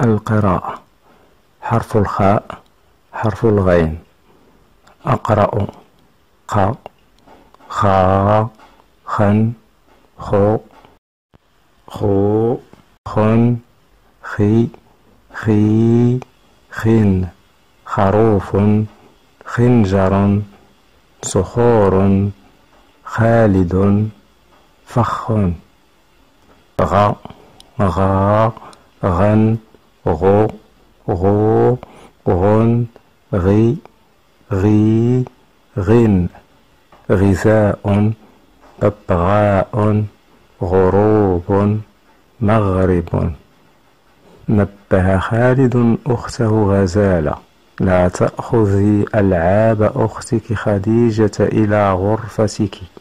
القراءة. حرف الخاء، حرف الغين. أقرأ، ق، خا، خن، خو، خو، خن، خي، خي، خن. خروف، خنجر، صخور، خالد، فخ. غ، غا، غن، غو، غو، غن، غي، غي، غن. غذاء، ببغاء، غروب، مغرب. نبه خالد أخته غزالة: لا تأخذي ألعاب أختك خديجة إلى غرفتك.